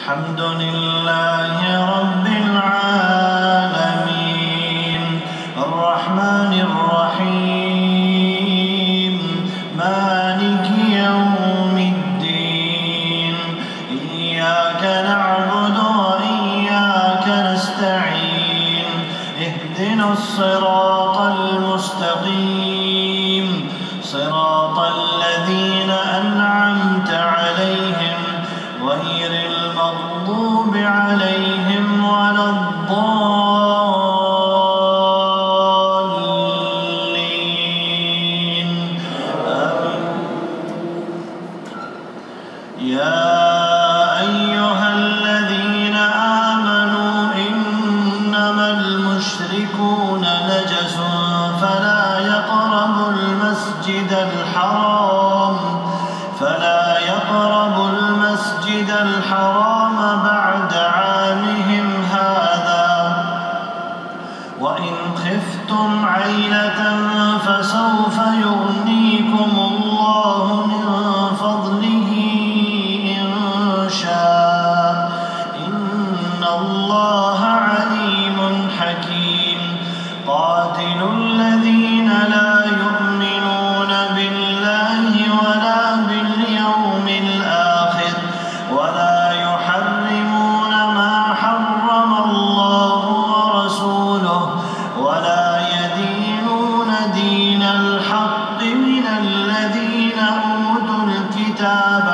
الحمد لله رب العالمين الرحمن الرحيم مالك يوم الدين إياك نعبد وإياك نستعين اهدنا الصراط المستقيم صراط الذين أنعمت عليهم غير المغضوب عليهم ولا الضالين آمين. يا أيها الذين آمنوا إنما المشركون نجس فلا يقربوا المسجد الحرام بعد عامهم هذا وإن خفتم عيلة فسوف يغنيكم الله من فضله إن شاء إن الله عليم حكيم قاتلوا الذين لا يؤمنون بالله ولا باليوم الآخر ولا يحرمون ما حرم الله ورسوله ولا يدينون دين الحق من الذين أوتوا الكتاب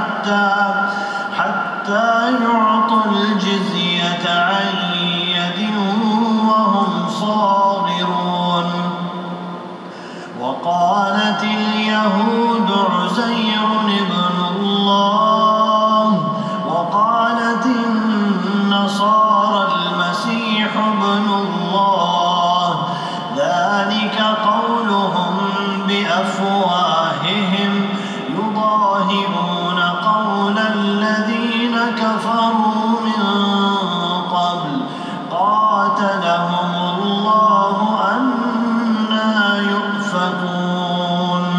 حتى يعطوا الجزية عن يد وهم صاغرون. وقالت اليهود عزير ابن الله وقالت النصارى المسيح ابن الله ذلك قولهم بأفواههم يضاهئون قول الذين كفروا من قبل قاتلهم الله أنى يؤفكون.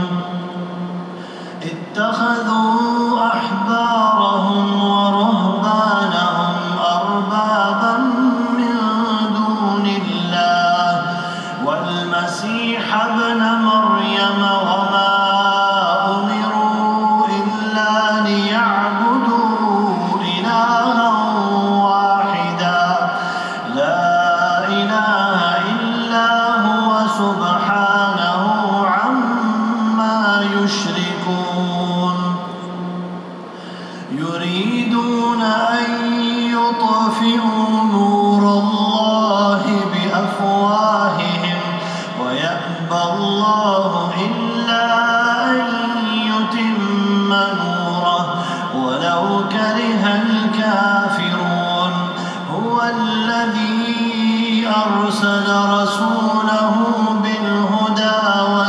اتخذوا أحبارهم ورهبانهم أربابا من دون الله والمسيح ابن مريم وما أمروا إلا ليعبدوا إلها واحدا لا إله إلا هو سبحانه عما يشركون. يريدون أن يطفئوا نور الله بأفواههم ويأبى الله إلا أن يتم نوره ولو كره الكافرون. هو الذي أرسل رسوله بالهدى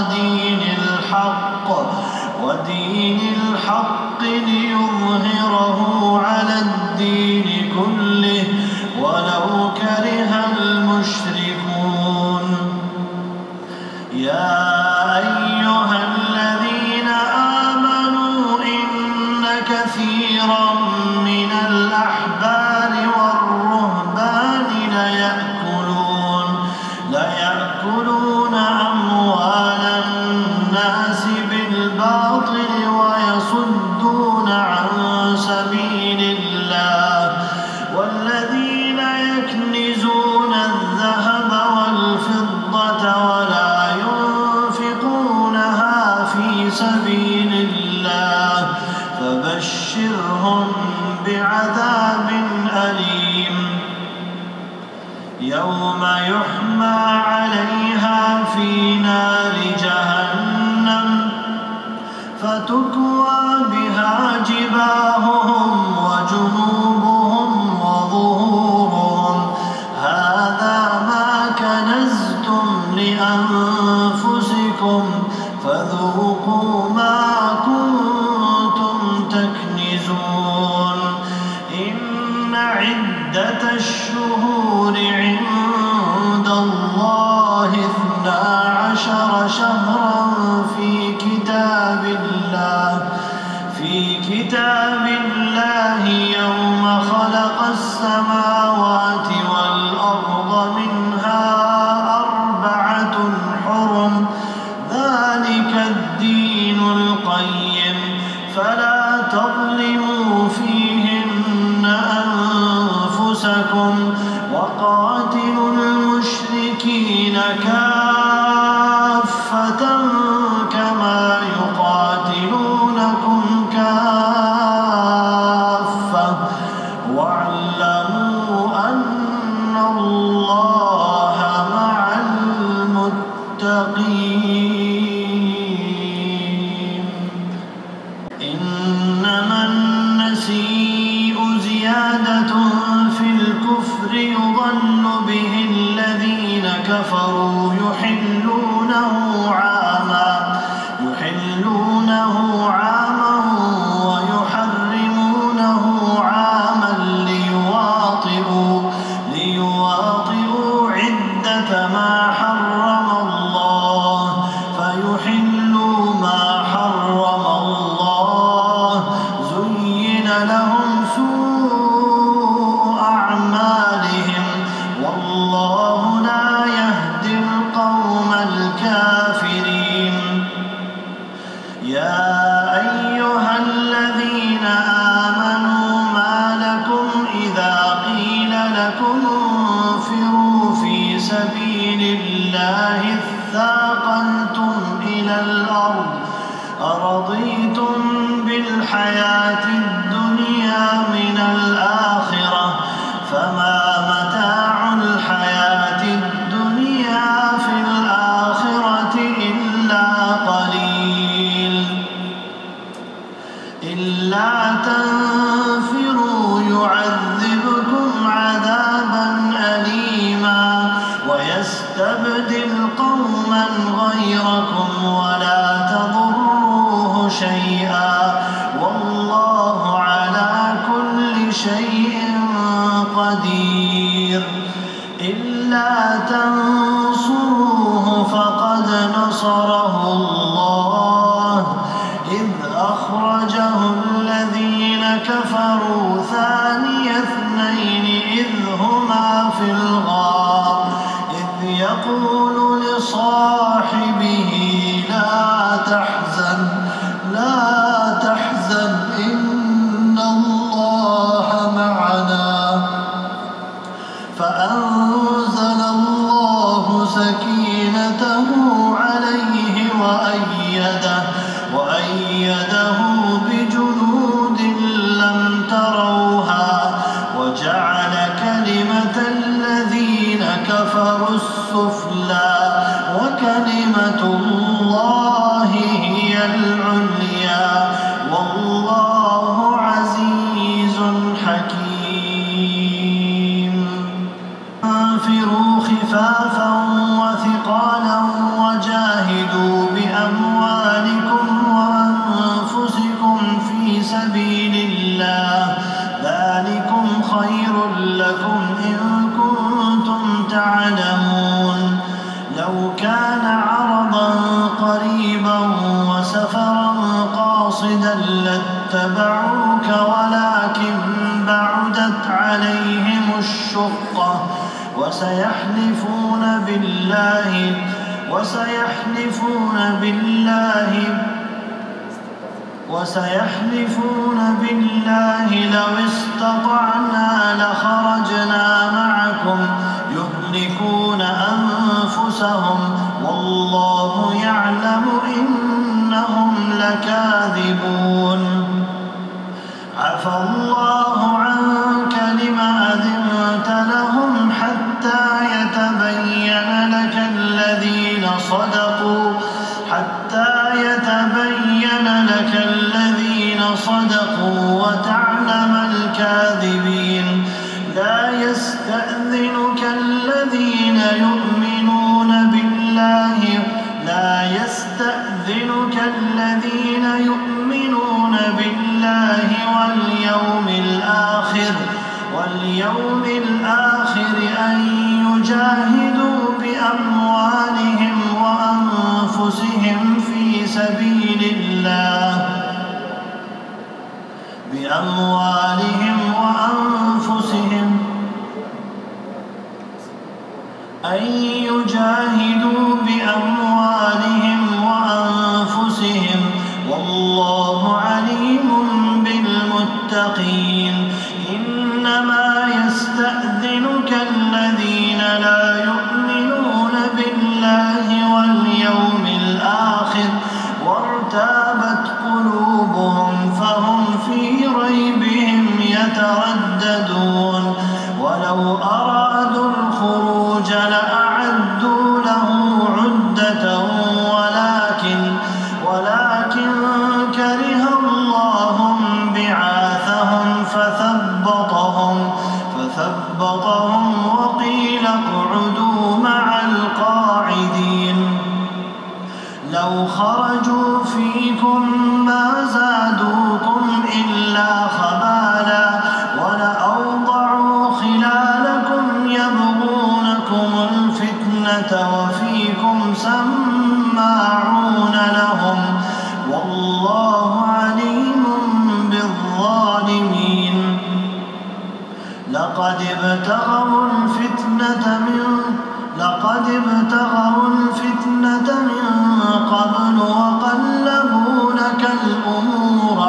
ودين الحق ليظهره على الدين كله ولو كره المشركون. يا أيها الذين آمنوا إن كثيرا من الأحبار والرهبان ليأكلون أموال الناس بالباطل ويصدون عن سبيل الله والذين يكنزون الذهب والفضة ولا ينفقونها في سبيل الله فبشرهم بعذاب أليم يوم يحمى عليها في نار جهنم فتكوى بها جباههم وجنوبهم وظهورهم هذا ما كنزتم لأنفسكم فذوقوا ما كنتم تكنزون. إن عدة الشهور عند الله 12 شهرا في كتاب الله يوم خلق واعلموا أن الله مع المتقين. إنما النسيء زيادة في الكفر يضل به الذين كفروا يحلونه عاما ويحرمونه عاما ليواطئوا عدة ما حرم الله فيحلوا ما حرم الله. زين لهم سوء أعمالهم والله لا يهدي القوم الكافرين. يا أيها الذين آمنوا ما لكم إذا قيل لكم انفروا في سبيل الله اثاقلتم إلى الأرض أرضيتم بالحياة الدنيا من الآخرة فما متاع الحياة الدنيا في الآخرة إلا قليل. إلا تنفروا يعذبكم عذابا أليما ويستبدل قوما غيركم ولا تضروه شيئا والله على كل شيء قدير. إلا تنصروه فقد نصره الله إذ أخرجه الذين كفروا ثاني اثنين إذ هما في الغار إذ يقول لصاحبه لا تحزن إن الله معنا فأنزل الله سكينته عليه وأيده بجنود لم تروها وجعل كلمة الذين كفروا السفلى وكلمة الله هي العليا والله عزيز حكيم. انفروا خفافا وثقالا وجاهدوا بأموالكم وأنفسكم في سبيل الله ذلكم خير لكم إن كنتم تعلمون. لو كان عرضا قريبا وسفرا قاصدا لاتبعوك ولكن بعدت عليهم الشقة وسيحلفون بالله لو استطعنا لخرجنا معكم يهلكون أنفسهم والله يعلم إنهم لكاذبون. عفى الله عنك لم أذنت لهم حتى يتبين لك الذين صدقوا وتعلم الكاذبين. لا يستأذنك الذين يؤمنون بالله واليوم الآخر أن يجاهدوا بأموالهم وأنفسهم في سبيل الله والله عليم بالمتقين. إنما يستأذنك الذين لا يؤمنون بالله واليوم الآخر وارتابت قلوبهم فهم في ريبهم يترددون. فثبطهم وقيل اقعدوا مع القاعدين. لو خرجوا فيكم ما زادوكم إلا خبالا ولأوضعوا خلالكم يبغونكم الفتنة وفيكم سماعون لهم والله عليم بالظالمين. لقد ابتغوا الفتنة من قبل وقلبوا لك الأمور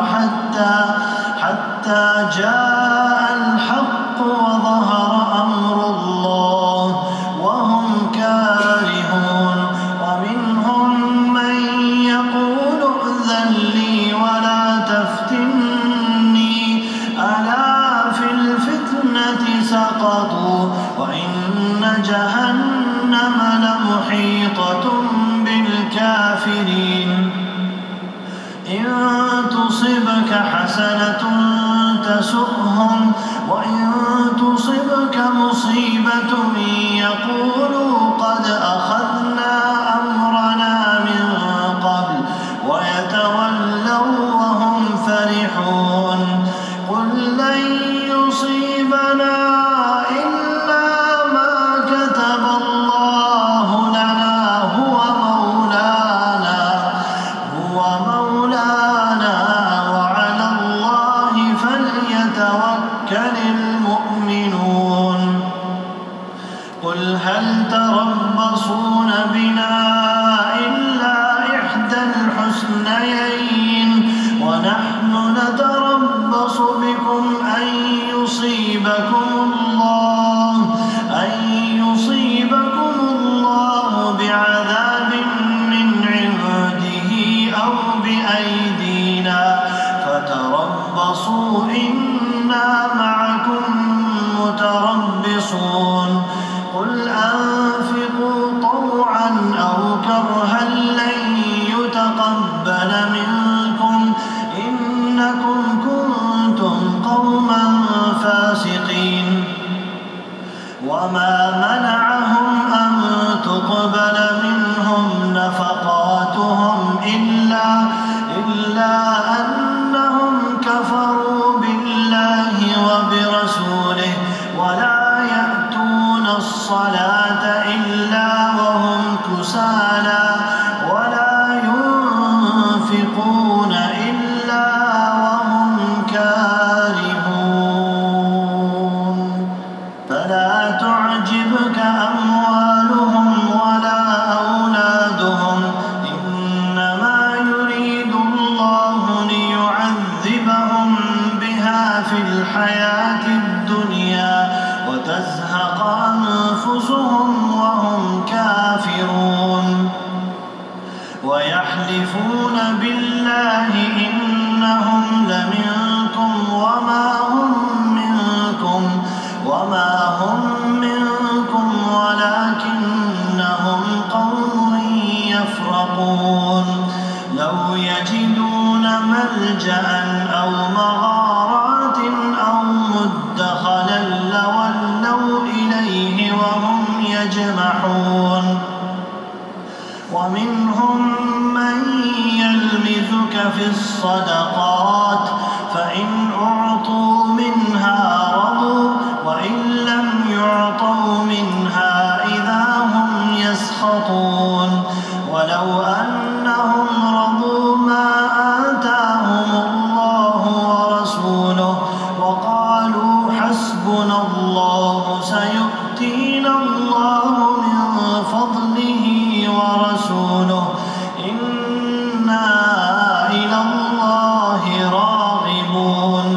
حتى جاء الحق وظهر أمر الله وهم كارهون. ومنهم من يقول ائذن لي ولا تفتني ألا في الفتنة سقطوا وإن جهنم لمحيطة بالكافرين. إن تصبك حسنة تسؤهم وإن تصبك مصيبة يقولوا قد أخذنا أمرنا من قبل ويتولوا وهم فرحون. قل لن يصيبنا إلا ما كتب الله لنا هو مولانا وعلى الله فليتوكل المؤمنون. قل هل تربصون بنا إلا إحدى الحسنيين ونحن نتربص بكم أن يصيبكم الله بعذاب من عنده أو بأيدينا فتربصوا إنا معكم متربصون. قل أنفقوا طوعا أو كرها لن يتقبل منكم إنكم كنتم قوما فاسقين. وما منعهم أن تقبل منهم نفقاتهم إلا أنهم كفروا بالله وبرسوله ولا يأتون الصلاة إلا وهم كسالى ولا ينفقون إلا وهم كارهون. فلا تعجبك أموالهم ولا أولادهم إنما يريد الله ليعذبهم بها في الحياة الدنيا وتزهق أنفسهم وهم كافرون. ويحلفون بالله إنهم لمنكم وما هم منكم ولكنهم قوم يفرقون. لو يجدون ملجأ أو مغارات أو مدخلا لولوا إليه وهم يجمحون. ومنهم من يلمزك في الصدقات فإن أعطوا منها رضوا وإن لم يعطوا منها إذا هم يسخطون. ولو أنهم رضوا ما آتاهم الله ورسوله وقالوا حسبنا الله سيؤتينا الله من فضله ورسوله إنا إلى الله راغبون.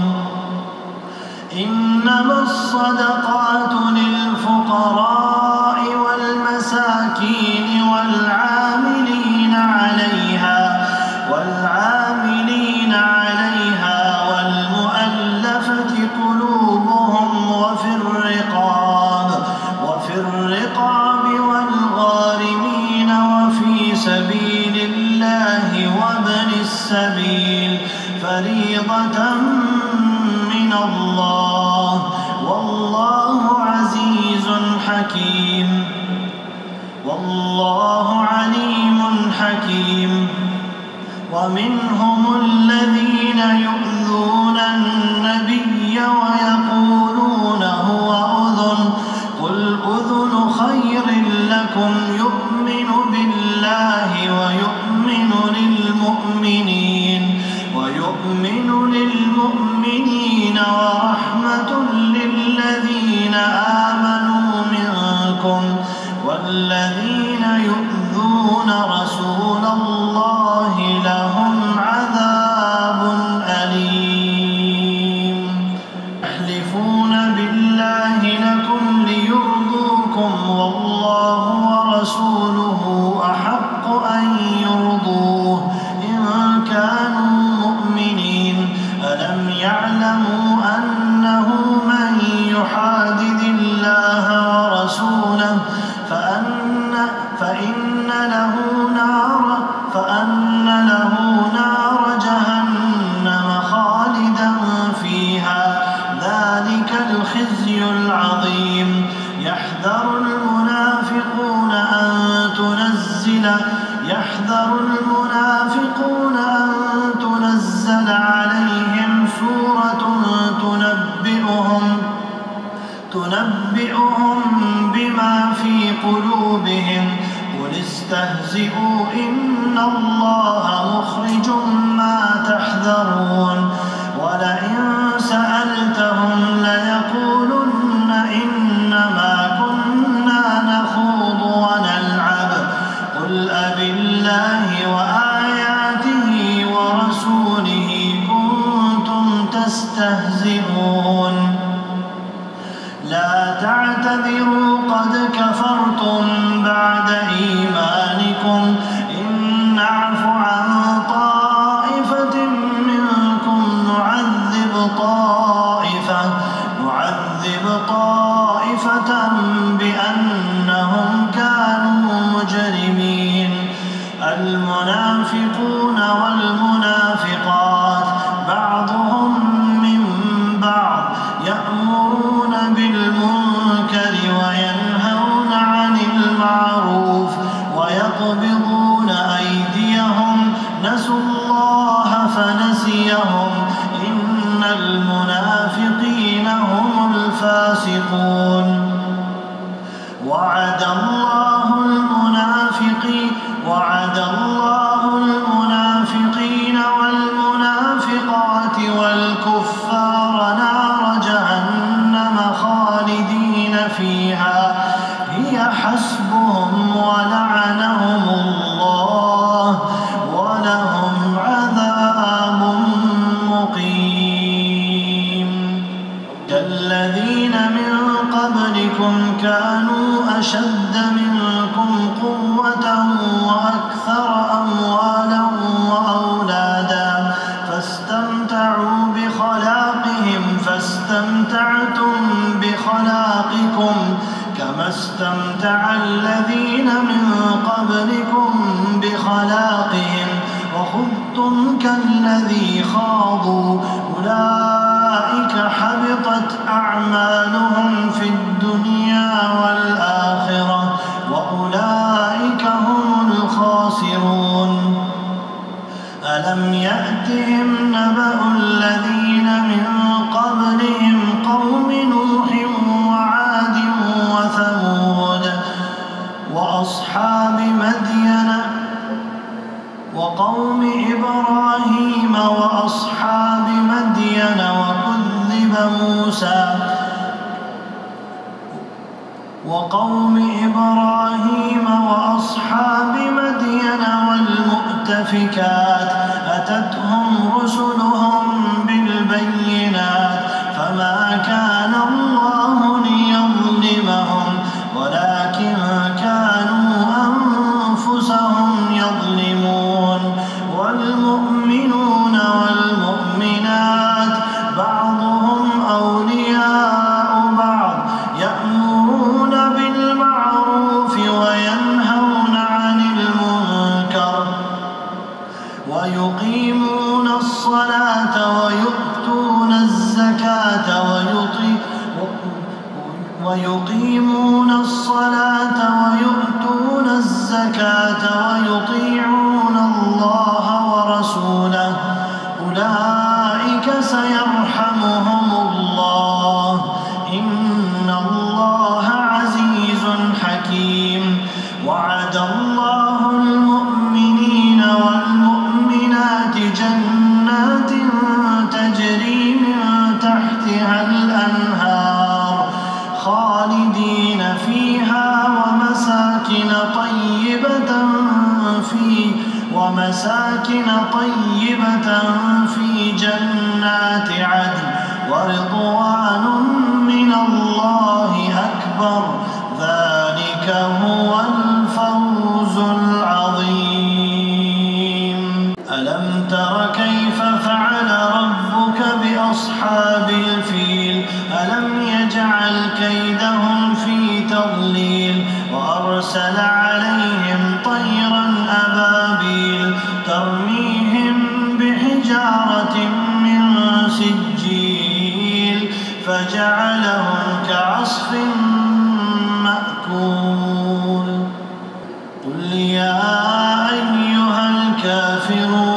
إنما الصدقات للفقراء والمساكين والعاملين عليها والمؤلفة قلوبهم وفي الرقاب والغارمين وفي سبيل الله وابن السبيل فريضة من الله والذين يؤذون رسول الله لهم عذاب أليم يحلفون بالله لكم ليرضوكم والله ورسوله أحق أن يرضوه إن كانوا مؤمنين ألم يعلموا أنه من يحادد الله ورسوله فإن له نار جهنم خالدا فيها ذلك الخزي العظيم يحذر المنافقون أن تنزل عليهم سورة تنبئهم بما في قلوبهم قل استهزئوا إن الله مخرج ما تحذرون ولئن سألتهم ليقولن إنما كنا نخوض ونلعب قل أبالله وآياته ورسوله كنتم تستهزئون لا تعتذروا قد كفرتم بعد إيمانكم إن نعف عن طائفة منكم نعذب طائفة بأنهم كانوا مجرمين المنافقون والمنافقات بعضهم من بعض يأمرون بالمنكر وينهون عن المعروف ويقبضون أيديهم نسوا الله فنسيهم إن المنافقين هم الفاسقون وعد الله المنافقين والمنافقات والكفار نار جهنم خالدين فيها هي حسبهم ولعنهم الله ولهم عذاب مقيم كالذين من قبلكم كانوا أشد منكم قوة وأكثر أموالا وأولادا فاستمتعتم بخلاقكم كما استمتع الذين من قبلكم بخلاقهم وخذتم كالذي خاضوا أولئك حبطت أعمالهم في الدنيا والآخرة وأولئك هم الخاسرون ألم يأتهم نبأ الذين من قبلهم قوم نوح وعاد وثمود وأصحاب مدين وقوم إبراهيم وأصحاب مدين والمؤتفكات أتتهم رسلهم بالبينات فما كان الله ليظلمهم ولكن كانوا أنفسهم يظلمون والمؤمنون والمؤمنات بعضهم أولياء بعض يأمرون بالمعروف وينهون عن المنكر ويقيمون الصلاة ويؤتون الزكاة ويطيعون الله ورسوله أولئك سيرحمهم الله إن الله عزيز حكيم وعد الله المؤمنين والمؤمنات جنات تجري من تحتها الأنهار خالدين مساكن طيبة في جنات عدن ورضوان من الله أكبر ذلك هو الفوز العظيم. ألم تر كيف فعل ربك بأصحاب الفيل ألم يجعل كيدهم في تضليل وأرسل عليهم طيرا أبابيل ترميهم بحجارة من سجيل فجعلهم كعصف مأكول. قل يا أيها الكافرون